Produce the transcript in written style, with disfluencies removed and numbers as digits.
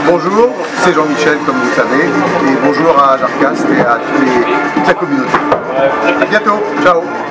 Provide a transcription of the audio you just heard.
Bonjour, c'est Jean-Michel comme vous savez, et bonjour à Jarcast et à toute la communauté. A bientôt, ciao.